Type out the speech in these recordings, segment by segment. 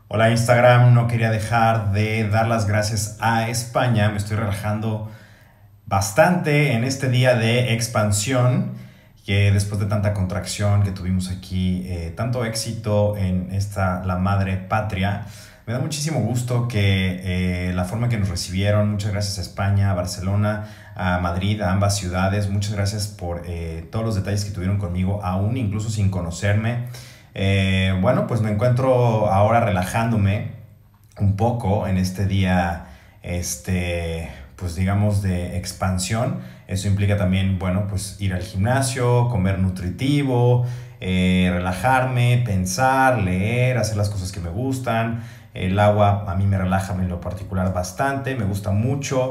Hola Instagram, no quería dejar de dar las gracias a España. Me estoy relajando bastante en este día de expansión, que después de tanta contracción que tuvimos aquí, tanto éxito en esta, la madre patria. Me da muchísimo gusto que la forma en que nos recibieron. Muchas gracias a España, a Barcelona, a Madrid, a ambas ciudades. Muchas gracias por todos los detalles que tuvieron conmigo, aún incluso sin conocerme. Bueno, pues me encuentro ahora relajándome un poco en este día, pues digamos, de expansión. Eso implica también, bueno, pues ir al gimnasio, comer nutritivo, relajarme, pensar, leer, hacer las cosas que me gustan. El agua a mí me relaja en lo particular bastante, me gusta mucho.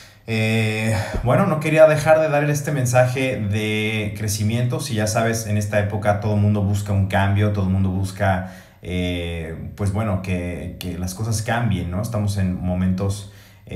Bueno, no quería dejar de dar este mensaje de crecimiento. Si ya sabes, en esta época todo el mundo busca un cambio, todo el mundo busca, pues bueno, que las cosas cambien, ¿no? Estamos en momentos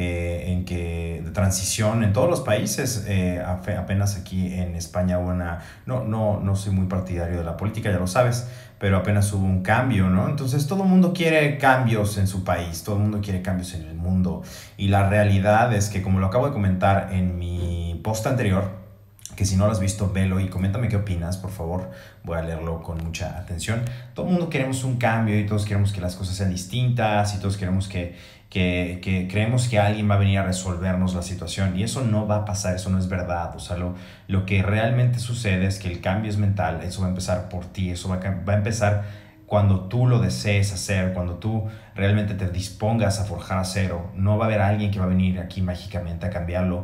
de transición en todos los países. Apenas aquí en España hubo una... No soy muy partidario de la política, ya lo sabes, pero apenas hubo un cambio, ¿no? Entonces todo el mundo quiere cambios en su país, todo el mundo quiere cambios en el mundo. Y la realidad es que, como lo acabo de comentar en mi post anterior, que si no lo has visto, velo y coméntame qué opinas, por favor. Voy a leerlo con mucha atención. Todo el mundo queremos un cambio y todos queremos que las cosas sean distintas y todos queremos que creemos que alguien va a venir a resolvernos la situación, y eso no va a pasar, eso no es verdad. O sea, lo que realmente sucede es que el cambio es mental. Eso va a empezar por ti, eso va a empezar cuando tú lo desees hacer, cuando tú realmente te dispongas a forjar acero. No va a haber alguien que va a venir aquí mágicamente a cambiarlo.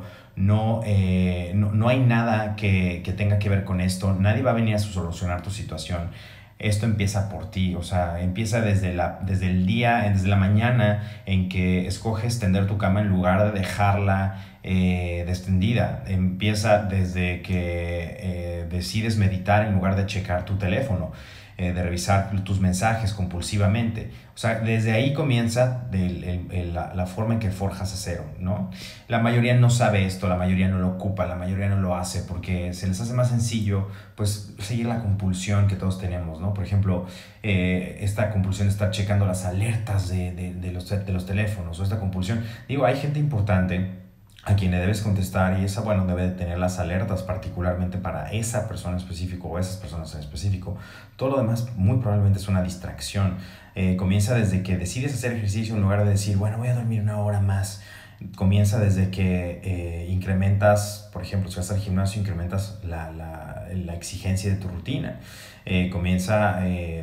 No hay nada que tenga que ver con esto. Nadie va a venir a solucionar tu situación. Esto empieza por ti. O sea, empieza desde el día, desde la mañana en que escoges tender tu cama en lugar de dejarla extendida. Empieza desde que decides meditar en lugar de checar tu teléfono, de revisar tus mensajes compulsivamente. O sea, desde ahí comienza la forma en que forjas acero, ¿no? La mayoría no sabe esto, la mayoría no lo ocupa, la mayoría no lo hace porque se les hace más sencillo, pues, seguir la compulsión que todos tenemos, ¿no? Por ejemplo, esta compulsión de estar checando las alertas de los teléfonos, o esta compulsión. Digo, hay gente importante a quien le debes contestar, y esa, bueno, debe de tener las alertas particularmente para esa persona en específico o esas personas en específico. Todo lo demás muy probablemente es una distracción. Comienza desde que decides hacer ejercicio en lugar de decir, bueno, voy a dormir una hora más. Comienza desde que incrementas, por ejemplo, si vas al gimnasio, incrementas la exigencia de tu rutina. Comienza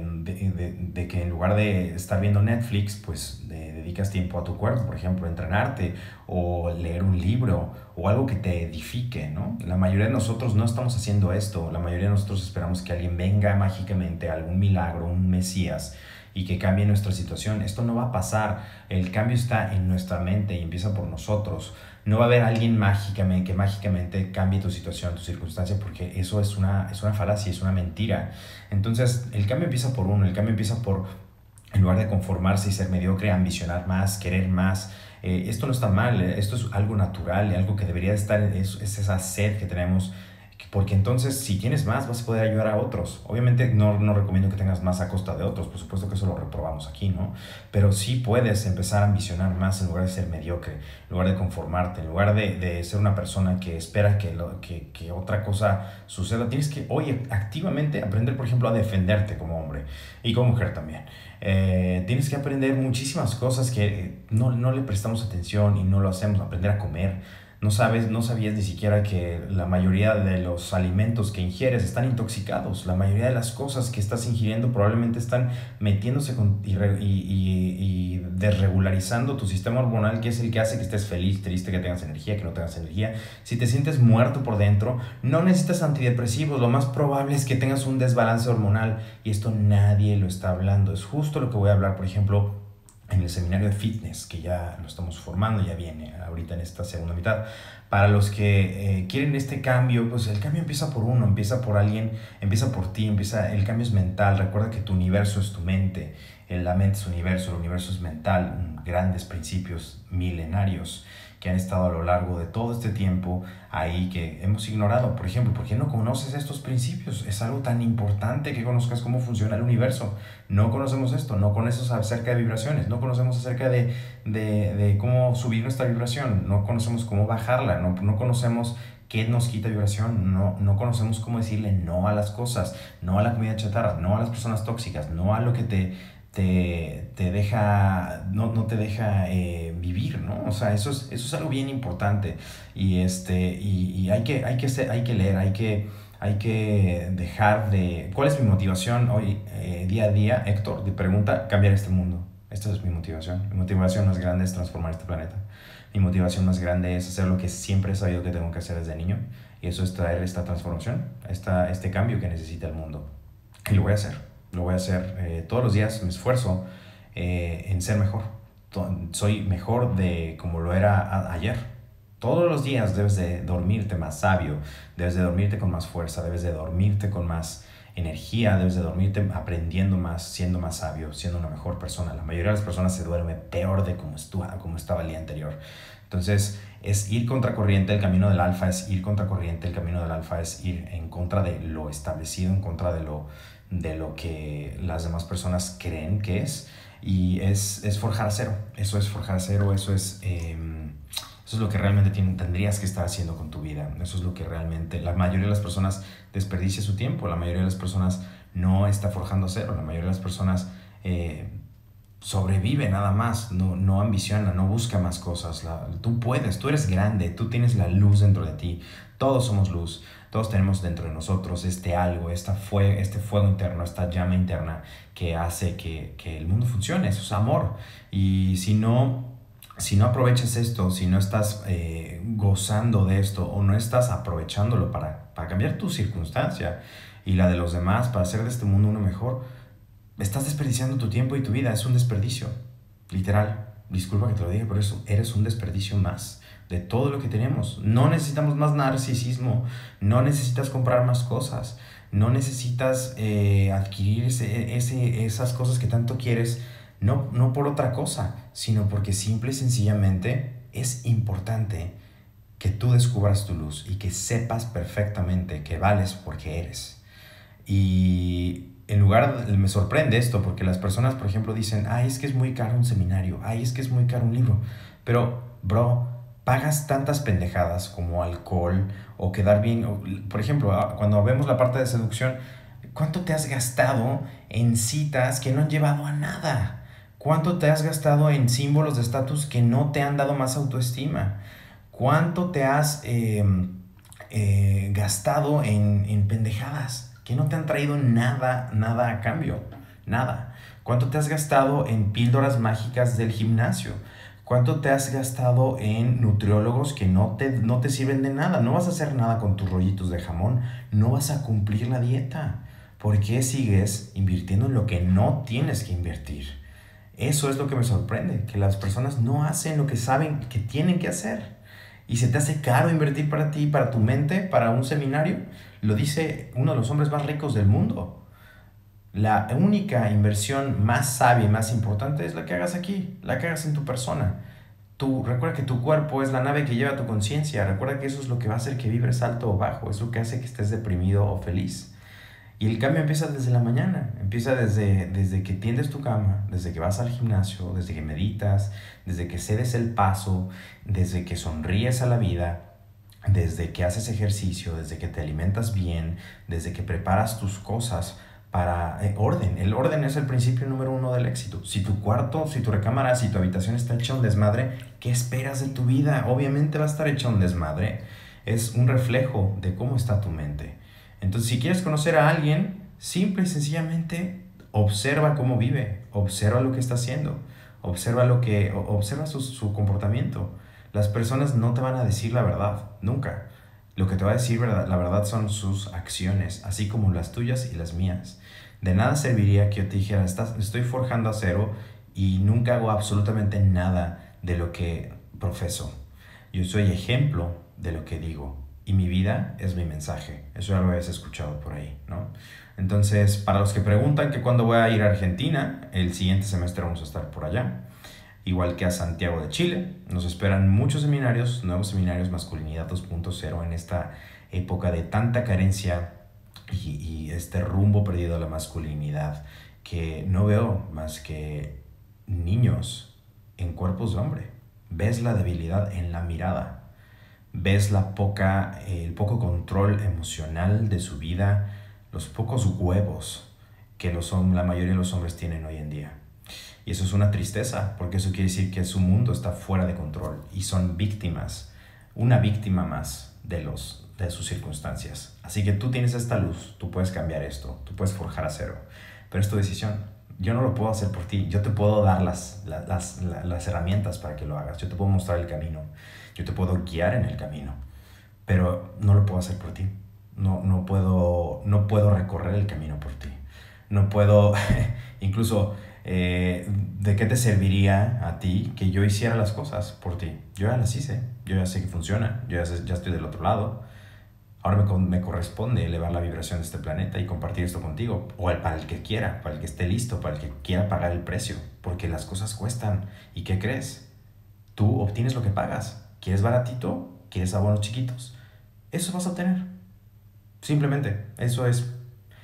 de que en lugar de estar viendo Netflix, pues dedicas tiempo a tu cuerpo, por ejemplo, entrenarte o leer un libro o algo que te edifique, ¿no? La mayoría de nosotros no estamos haciendo esto. La mayoría de nosotros esperamos que alguien venga mágicamente, algún milagro, un mesías, y que cambie nuestra situación. Esto no va a pasar. El cambio está en nuestra mente y empieza por nosotros. No va a haber alguien que mágicamente cambie tu situación, tu circunstancia, porque eso es una falacia, es una mentira. Entonces, el cambio empieza por uno. El cambio empieza por, en lugar de conformarse y ser mediocre, ambicionar más, querer más. Esto no está mal, esto es algo natural, algo que debería estar. Es esa sed que tenemos, porque entonces, si tienes más, vas a poder ayudar a otros. Obviamente no recomiendo que tengas más a costa de otros, por supuesto que eso lo reprobamos aquí, ¿no? Pero sí puedes empezar a ambicionar más en lugar de ser mediocre, en lugar de conformarte, en lugar de ser una persona que espera que otra cosa suceda. Tienes que, oye, activamente aprender, por ejemplo, a defenderte como hombre y como mujer también. Tienes que aprender muchísimas cosas que no le prestamos atención y no lo hacemos. Aprender a comer. No sabías ni siquiera que la mayoría de los alimentos que ingieres están intoxicados. La mayoría de las cosas que estás ingiriendo probablemente están metiéndose y desregularizando tu sistema hormonal, que es el que hace que estés feliz, triste, que tengas energía, que no tengas energía. Si te sientes muerto por dentro, no necesitas antidepresivos. Lo más probable es que tengas un desbalance hormonal, y esto nadie lo está hablando. Es justo lo que voy a hablar, por ejemplo, en el seminario de fitness, que ya lo estamos formando, ya viene ahorita en esta segunda mitad. Para los que quieren este cambio, pues el cambio empieza por uno, empieza por alguien, empieza por ti, el cambio es mental. Recuerda que tu universo es tu mente, la mente es universo, el universo es mental, grandes principios milenarios que han estado a lo largo de todo este tiempo ahí que hemos ignorado. Por ejemplo, ¿por qué no conoces estos principios? Es algo tan importante que conozcas cómo funciona el universo. No conocemos esto, no conocemos acerca de vibraciones, no conocemos acerca de cómo subir nuestra vibración, no conocemos cómo bajarla, no conocemos qué nos quita vibración, no conocemos cómo decirle no a las cosas, no a la comida chatarra, no a las personas tóxicas, no a lo que te deja, no te deja vivir, ¿no? O sea, eso es algo bien importante y hay que leer, hay que dejar de... ¿Cuál es mi motivación hoy, día a día, Héctor? Te pregunta, cambiar este mundo. Esta es mi motivación. Mi motivación más grande es transformar este planeta. Mi motivación más grande es hacer lo que siempre he sabido que tengo que hacer desde niño. Y eso es traer esta transformación, este cambio que necesita el mundo. Y lo voy a hacer. Lo voy a hacer todos los días. Me esfuerzo en ser mejor. Soy mejor de como lo era ayer. Todos los días debes de dormirte más sabio. Debes de dormirte con más fuerza. Debes de dormirte con más energía. Debes de dormirte aprendiendo más, siendo más sabio, siendo una mejor persona. La mayoría de las personas se duerme peor de como estaba el día anterior. Entonces, es ir contracorriente. El camino del alfa es ir contracorriente. El camino del alfa es ir en contra de lo establecido, en contra de lo que las demás personas creen que es. Y es forjar cero. Eso es forjar cero. Eso es lo que realmente tendrías que estar haciendo con tu vida. Eso es lo que realmente... La mayoría de las personas desperdicia su tiempo. La mayoría de las personas no está forjando cero. La mayoría de las personas sobrevive nada más. No ambiciona, no busca más cosas. Tú puedes, tú eres grande. Tú tienes la luz dentro de ti. Todos somos luz. Todos tenemos dentro de nosotros algo, este fuego interno, esta llama interna que hace que el mundo funcione. Eso es amor. Y si no aprovechas esto, si no estás gozando de esto o no estás aprovechándolo para cambiar tu circunstancia y la de los demás, para hacer de este mundo uno mejor, estás desperdiciando tu tiempo y tu vida. Es un desperdicio, literal. Disculpa que te lo diga, pero eso eres un desperdicio más de todo lo que tenemos. No necesitamos más narcisismo, no necesitas comprar más cosas, no necesitas adquirir esas cosas que tanto quieres. No por otra cosa, sino porque simple y sencillamente es importante que tú descubras tu luz y que sepas perfectamente que vales porque eres. Y me sorprende esto porque las personas, por ejemplo, dicen, ay, es que es muy caro un seminario, ay, es que es muy caro un libro. Pero, bro, pagas tantas pendejadas como alcohol o quedar bien. Por ejemplo, cuando vemos la parte de seducción, ¿cuánto te has gastado en citas que no han llevado a nada? ¿Cuánto te has gastado en símbolos de estatus que no te han dado más autoestima? ¿Cuánto te has gastado en pendejadas que no te han traído nada a cambio? Nada. ¿Cuánto te has gastado en píldoras mágicas del gimnasio? ¿Cuánto te has gastado en nutriólogos que no te sirven de nada? No vas a hacer nada con tus rollitos de jamón. No vas a cumplir la dieta. ¿Por qué sigues invirtiendo en lo que no tienes que invertir? Eso es lo que me sorprende, que las personas no hacen lo que saben que tienen que hacer. Y se te hace caro invertir para ti, para tu mente, para un seminario. Lo dice uno de los hombres más ricos del mundo. La única inversión más sabia y más importante es la que hagas aquí, la que hagas en tu persona. Recuerda que tu cuerpo es la nave que lleva tu conciencia. Recuerda que eso es lo que va a hacer que vibres alto o bajo. Es lo que hace que estés deprimido o feliz. Y el cambio empieza desde la mañana, empieza desde que tiendes tu cama, desde que vas al gimnasio, desde que meditas, desde que cedes el paso, desde que sonríes a la vida, desde que haces ejercicio, desde que te alimentas bien, desde que preparas tus cosas para orden. El orden es el principio número 1 del éxito. Si tu cuarto, si tu recámara, si tu habitación está hecha un desmadre, ¿qué esperas de tu vida? Obviamente va a estar hecha un desmadre. Es un reflejo de cómo está tu mente. Entonces, si quieres conocer a alguien, simple y sencillamente observa cómo vive, observa lo que está haciendo, observa su comportamiento. Las personas no te van a decir la verdad, nunca. Lo que te va a decir la verdad son sus acciones, así como las tuyas y las mías. De nada serviría que yo te dijera, estoy forjando acero y nunca hago absolutamente nada de lo que profeso. Yo soy ejemplo de lo que digo. Y mi vida es mi mensaje. Eso ya lo habías escuchado por ahí, ¿no? Entonces, para los que preguntan que cuándo voy a ir a Argentina, el siguiente semestre vamos a estar por allá. igual que a Santiago de Chile. Nos esperan muchos seminarios, nuevos seminarios Masculinidad 2.0 en esta época de tanta carencia y este rumbo perdido a la masculinidad, que no veo más que niños en cuerpos de hombre. Ves la debilidad en la mirada, ves el poco control emocional de su vida, los pocos huevos que la mayoría de los hombres tienen hoy en día. Y eso es una tristeza, porque eso quiere decir que su mundo está fuera de control y son víctimas, una víctima más de sus circunstancias. Así que tú tienes esta luz, tú puedes cambiar esto, tú puedes forjar acero, pero es tu decisión. Yo no lo puedo hacer por ti, yo te puedo dar las herramientas para que lo hagas, yo te puedo mostrar el camino, yo te puedo guiar en el camino, pero no lo puedo hacer por ti. No puedo recorrer el camino por ti. No puedo, incluso, ¿de qué te serviría a ti que yo hiciera las cosas por ti? Yo ya las hice, yo ya sé que funciona, yo ya estoy del otro lado. Ahora me corresponde elevar la vibración de este planeta y compartir esto contigo, o para el que quiera, para el que esté listo, para el que quiera pagar el precio, porque las cosas cuestan. ¿Y qué crees? Tú obtienes lo que pagas. ¿Quieres baratito? ¿Quieres abonos chiquitos? Eso vas a obtener. Simplemente, eso es.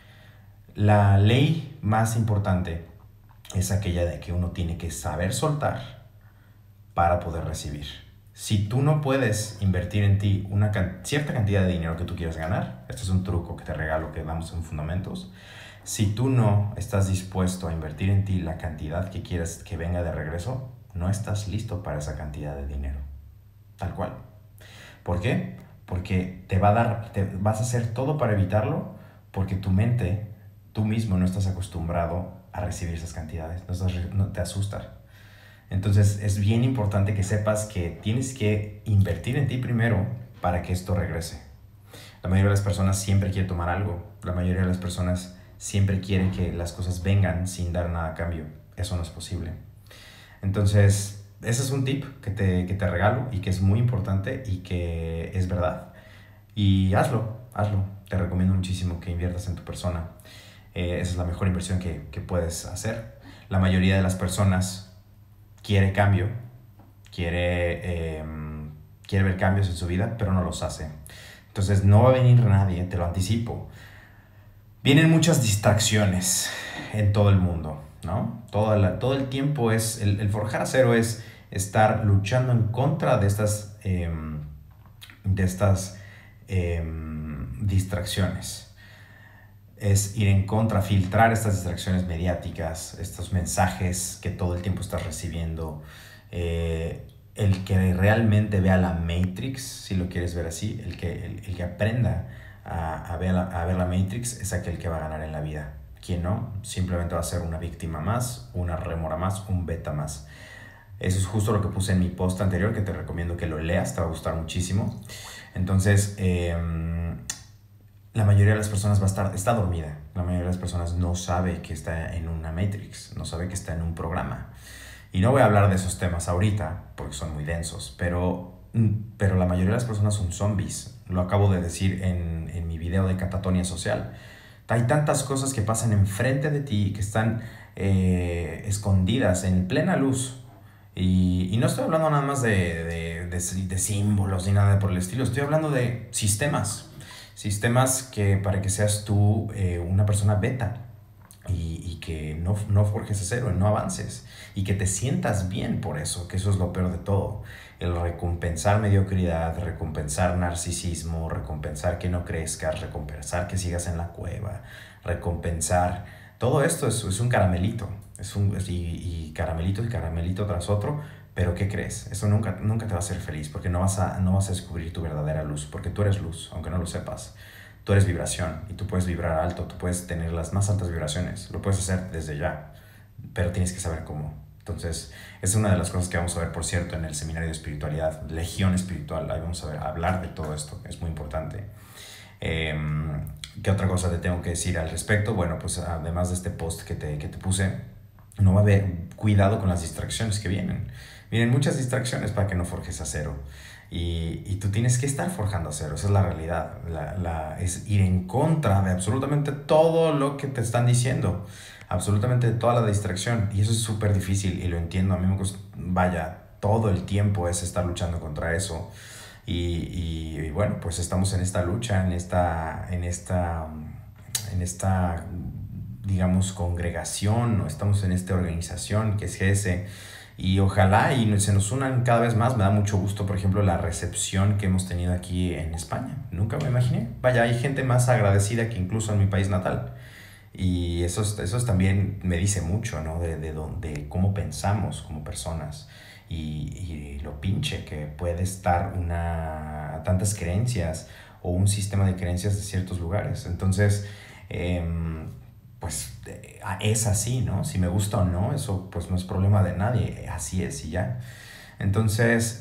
La ley más importante es aquella de que uno tiene que saber soltar para poder recibir. Si tú no puedes invertir en ti una cierta cantidad de dinero que tú quieras ganar, este es un truco que te regalo que damos en Fundamentos, si tú no estás dispuesto a invertir en ti la cantidad que quieres que venga de regreso, no estás listo para esa cantidad de dinero. Tal cual. ¿Por qué? Porque vas a hacer todo para evitarlo, porque tu mente, tú mismo no estás acostumbrado a recibir esas cantidades, no te asusta. Entonces es bien importante que sepas que tienes que invertir en ti primero para que esto regrese. La mayoría de las personas siempre quiere tomar algo. La mayoría de las personas siempre quiere que las cosas vengan sin dar nada a cambio. Eso no es posible. Entonces, ese es un tip que te regalo y que es muy importante y que es verdad. Y hazlo. Te recomiendo muchísimo que inviertas en tu persona. Esa es la mejor inversión que puedes hacer. La mayoría de las personas quiere cambio, quiere ver cambios en su vida, pero no los hace. Entonces no va a venir nadie, te lo anticipo. Vienen muchas distracciones en todo el mundo, ¿no? Todo el tiempo el forjar acero es estar luchando en contra de estas distracciones. Es ir en contra, filtrar estas distracciones mediáticas, estos mensajes que todo el tiempo estás recibiendo. El que realmente vea la Matrix, si lo quieres ver así, el que aprenda a ver la Matrix es aquel que va a ganar en la vida. Quien no, simplemente va a ser una víctima más, una rémora más, un beta más. Eso es justo lo que puse en mi post anterior, que te recomiendo que lo leas, te va a gustar muchísimo. Entonces, la mayoría de las personas está dormida. La mayoría de las personas no sabe que está en una Matrix, no sabe que está en un programa. Y no voy a hablar de esos temas ahorita, porque son muy densos, pero la mayoría de las personas son zombies. Lo acabo de decir en mi video de catatonia social. Hay tantas cosas que pasan enfrente de ti, que están escondidas en plena luz. Y no estoy hablando nada más de símbolos ni nada por el estilo. Estoy hablando de sistemas que para que seas tú una persona beta y que no forjes acero, no avances y que te sientas bien por eso, que eso es lo peor de todo. El recompensar mediocridad, recompensar narcisismo, recompensar que no crezcas, recompensar que sigas en la cueva, recompensar. Todo esto es un caramelito, y caramelito y caramelito tras otro. Pero ¿qué crees? Eso nunca te va a hacer feliz, porque no vas a descubrir tu verdadera luz, porque tú eres luz, aunque no lo sepas. Tú eres vibración y tú puedes vibrar alto, tú puedes tener las más altas vibraciones, lo puedes hacer desde ya, pero tienes que saber cómo. Entonces, es una de las cosas que vamos a ver, por cierto, en el seminario de espiritualidad, Legión Espiritual. Ahí vamos a hablar de todo esto, es muy importante. ¿Qué otra cosa te tengo que decir al respecto? Bueno, pues además de este post que te puse, no va a haber cuidado con las distracciones que vienen. Vienen muchas distracciones para que no forjes acero. Y tú tienes que estar forjando acero. Esa es la realidad. Es ir en contra de absolutamente todo lo que te están diciendo. absolutamente toda la distracción. Y eso es súper difícil y lo entiendo. A mí me gusta, vaya, todo el tiempo es estar luchando contra eso. Y bueno, pues estamos en esta lucha, en esta, digamos, congregación, o estamos en esta organización que es GS, y ojalá y se nos unan cada vez más. Me da mucho gusto, por ejemplo, la recepción que hemos tenido aquí en España. Nunca me imaginé. Vaya, hay gente más agradecida que incluso en mi país natal. Y eso también me dice mucho, ¿no? De cómo pensamos como personas y lo pinche que puede estar tantas creencias o un sistema de creencias de ciertos lugares. Entonces, pues es así, ¿no? Si me gusta o no, eso pues no es problema de nadie, así es y ya. Entonces,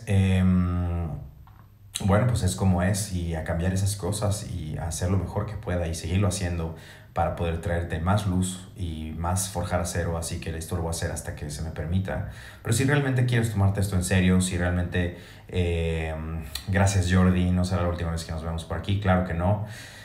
bueno, pues es como es, y a cambiar esas cosas y a hacer lo mejor que pueda y seguirlo haciendo para poder traerte más luz y más forjar acero. Así que esto lo voy a hacer hasta que se me permita. Pero si realmente quieres tomarte esto en serio, si realmente, gracias Jordi, no será la última vez que nos vemos por aquí, claro que no.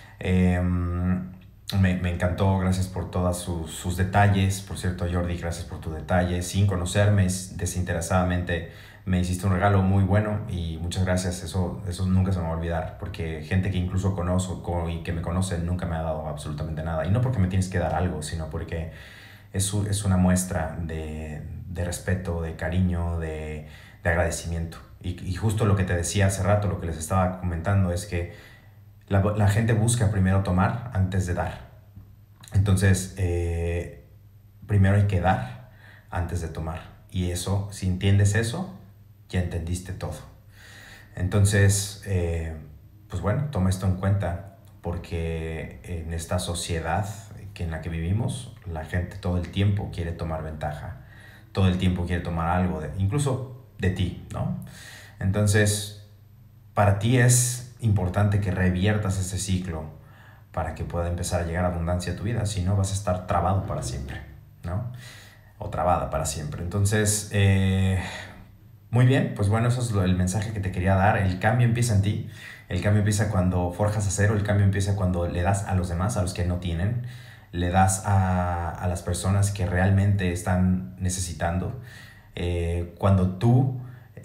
Me encantó, gracias por todos sus detalles. Por cierto, Jordi, gracias por tu detalle. Sin conocerme, desinteresadamente, me hiciste un regalo muy bueno y muchas gracias. Eso nunca se me va a olvidar, porque gente que incluso conozco y que me conoce nunca me ha dado absolutamente nada. Y no porque me tienes que dar algo, sino porque es una muestra de respeto, de cariño, de agradecimiento. Y justo lo que te decía hace rato, lo que les estaba comentando, es que la gente busca primero tomar antes de dar. Entonces, primero hay que dar antes de tomar. Y eso, si entiendes eso, ya entendiste todo. Entonces, pues bueno, toma esto en cuenta, porque en esta sociedad en la que vivimos, la gente todo el tiempo quiere tomar ventaja, todo el tiempo quiere tomar algo, incluso de ti, ¿no? Entonces, para ti es importante que reviertas ese ciclo para que pueda empezar a llegar abundancia a tu vida. Si no, vas a estar trabado para siempre, ¿no? O trabada para siempre. Entonces, muy bien, pues bueno, eso es el mensaje que te quería dar. El cambio empieza en ti. El cambio empieza cuando forjas acero. El cambio empieza cuando le das a los demás, a los que no tienen. Le das a las personas que realmente están necesitando. Cuando tú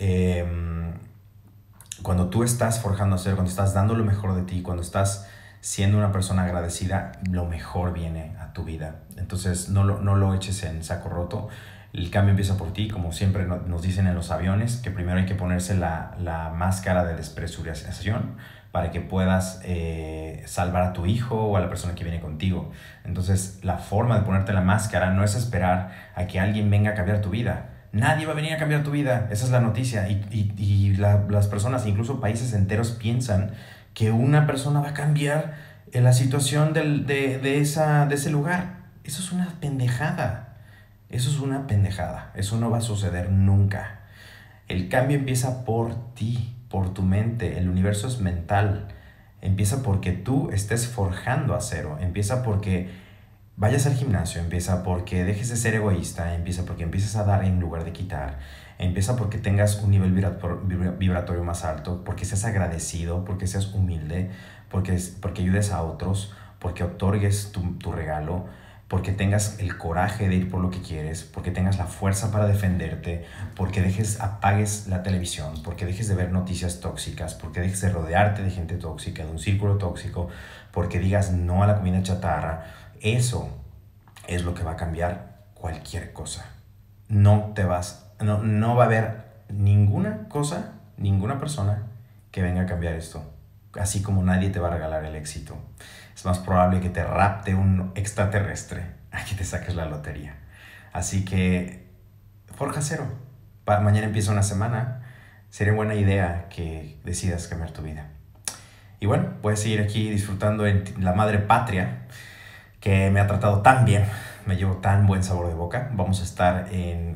estás forjando acero, cuando estás dando lo mejor de ti, cuando estás siendo una persona agradecida, lo mejor viene a tu vida. Entonces no lo eches en saco roto. El cambio empieza por ti, como siempre nos dicen en los aviones, que primero hay que ponerse la máscara de despresurización para que puedas salvar a tu hijo o a la persona que viene contigo. Entonces, la forma de ponerte la máscara no es esperar a que alguien venga a cambiar tu vida. Nadie va a venir a cambiar tu vida, esa es la noticia. Las personas, incluso países enteros, piensan que una persona va a cambiar la situación de ese lugar. Eso es una pendejada. Eso es una pendejada. Eso no va a suceder nunca. El cambio empieza por ti, por tu mente. El universo es mental. Empieza porque tú estés forjando acero. Empieza porque vayas al gimnasio. Empieza porque dejes de ser egoísta. Empieza porque empieces a dar en lugar de quitar. Empieza porque tengas un nivel vibratorio más alto. Porque seas agradecido. Porque seas humilde. Porque ayudes a otros. Porque otorgues tu regalo. Porque tengas el coraje de ir por lo que quieres, porque tengas la fuerza para defenderte, porque apagues la televisión, porque dejes de ver noticias tóxicas, porque dejes de rodearte de gente tóxica, de un círculo tóxico, porque digas no a la comida chatarra. Eso es lo que va a cambiar cualquier cosa. No va a haber ninguna cosa, ninguna persona que venga a cambiar esto. Así como nadie te va a regalar el éxito. Es más probable que te rapte un extraterrestre a que te saques la lotería. Así que, forja cero. Mañana empieza una semana. Sería buena idea que decidas cambiar tu vida. Y bueno, puedes seguir aquí disfrutando en la madre patria, que me ha tratado tan bien. Me llevo tan buen sabor de boca. Vamos a estar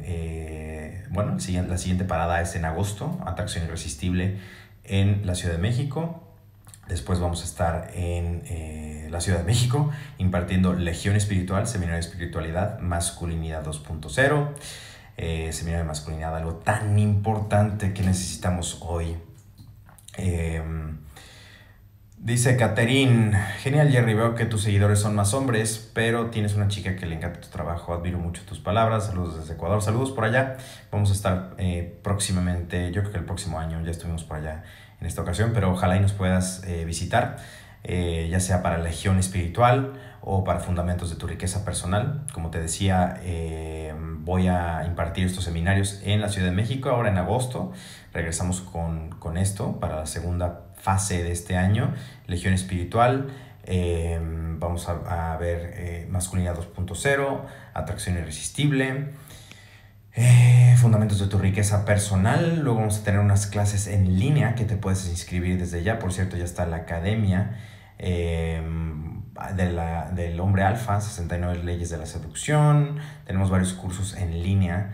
la siguiente parada es en agosto. Atracción Irresistible en la Ciudad de México. Después vamos a estar en la Ciudad de México impartiendo Legión Espiritual, Seminario de Espiritualidad, Masculinidad 2.0. Seminario de Masculinidad, algo tan importante que necesitamos hoy. Dice Catherine, genial Jerry, veo que tus seguidores son más hombres, pero tienes una chica que le encanta tu trabajo, admiro mucho tus palabras, saludos desde Ecuador, saludos por allá, vamos a estar próximamente, yo creo que el próximo año, ya estuvimos por allá en esta ocasión, pero ojalá y nos puedas visitar, ya sea para Legión Espiritual o para Fundamentos de tu Riqueza Personal. Como te decía, voy a impartir estos seminarios en la Ciudad de México ahora en agosto, regresamos con esto para la segunda fase de este año, Legión Espiritual, vamos a ver Masculinidad 2.0, Atracción Irresistible, Fundamentos de tu Riqueza Personal. Luego vamos a tener unas clases en línea que te puedes inscribir desde ya. Por cierto, ya está la academia del hombre alfa, 69 leyes de la seducción. Tenemos varios cursos en línea.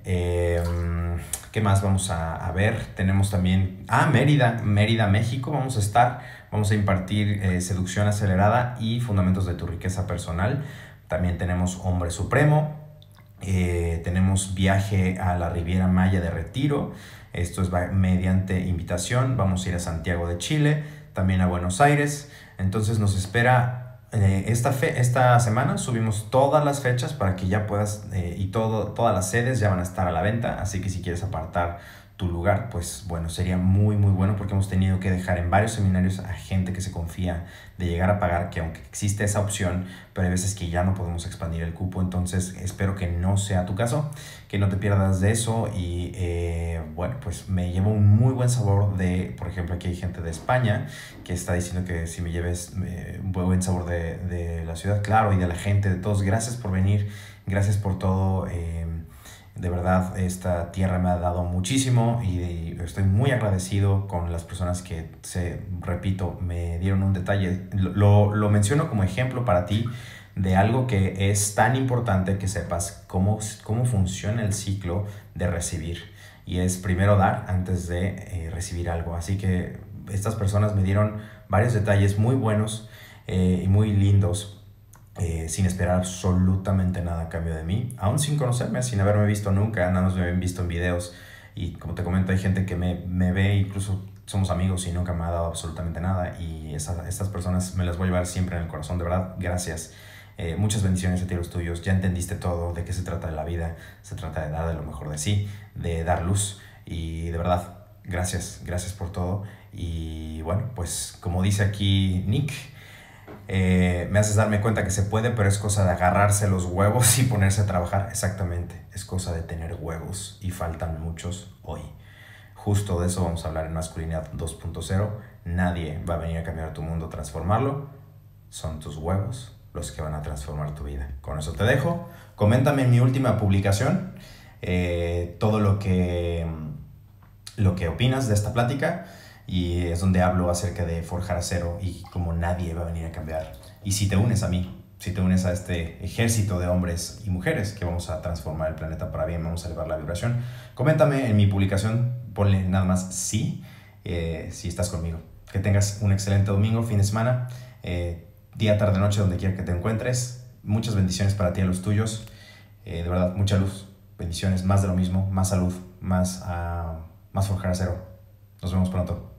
¿Qué más vamos a ver? Tenemos también Mérida, México. Vamos a impartir seducción acelerada y fundamentos de tu riqueza personal. También tenemos Hombre Supremo. Tenemos viaje a la Riviera Maya de Retiro. Esto es mediante invitación. Vamos a ir a Santiago de Chile, también a Buenos Aires. Entonces nos espera esta semana. Subimos todas las fechas para que ya puedas, todas las sedes ya van a estar a la venta. Así que si quieres apartar tu lugar, pues bueno, sería muy muy bueno, porque hemos tenido que dejar en varios seminarios a gente que se confía de llegar a pagar, que aunque existe esa opción, pero hay veces que ya no podemos expandir el cupo. Entonces espero que no sea tu caso, que no te pierdas de eso. Y bueno, pues me llevo un muy buen sabor de, por ejemplo, aquí hay gente de España que está diciendo que si me lleves un buen sabor de la ciudad, claro, y de la gente, de todos. Gracias por venir, gracias por todo. De verdad, esta tierra me ha dado muchísimo y estoy muy agradecido con las personas que, repito, me dieron un detalle. Lo menciono como ejemplo para ti de algo que es tan importante, que sepas cómo funciona el ciclo de recibir. Y es primero dar antes de recibir algo. Así que estas personas me dieron varios detalles muy buenos y muy lindos, sin esperar absolutamente nada a cambio de mí, aún sin conocerme, sin haberme visto nunca, nada más me habían visto en videos. Y como te comento, hay gente que me ve, incluso somos amigos, y nunca me ha dado absolutamente nada. Y estas personas me las voy a llevar siempre en el corazón, de verdad. Gracias. Muchas bendiciones a ti, los tuyos. Ya entendiste todo, de qué se trata de la vida. Se trata de dar de lo mejor de sí, de dar luz. Y de verdad, gracias por todo. Y bueno, pues como dice aquí Nick, me haces darme cuenta que se puede, pero es cosa de agarrarse los huevos y ponerse a trabajar. Exactamente, es cosa de tener huevos, y faltan muchos hoy. Justo de eso vamos a hablar en Masculinidad 2.0. Nadie va a venir a cambiar tu mundo, transformarlo. Son tus huevos los que van a transformar tu vida. Con eso te dejo. Coméntame en mi última publicación todo lo que opinas de esta plática. Y es donde hablo acerca de forjar acero y cómo nadie va a venir a cambiar. Y si te unes a mí, si te unes a este ejército de hombres y mujeres que vamos a transformar el planeta para bien, vamos a elevar la vibración, coméntame en mi publicación, ponle nada más sí, si estás conmigo. Que tengas un excelente domingo, fin de semana, día, tarde, noche, donde quiera que te encuentres. Muchas bendiciones para ti y a los tuyos. De verdad, mucha luz, bendiciones, más de lo mismo, más salud, más forjar acero. Nos vemos pronto.